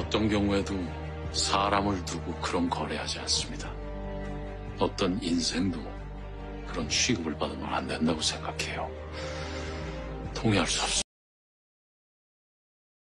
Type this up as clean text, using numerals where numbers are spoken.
어떤 경우에도 사람을 두고 그런 거래하지 않습니다. 어떤 인생도 그런 취급을 받으면 안 된다고 생각해요. 동의할 수 없습니다.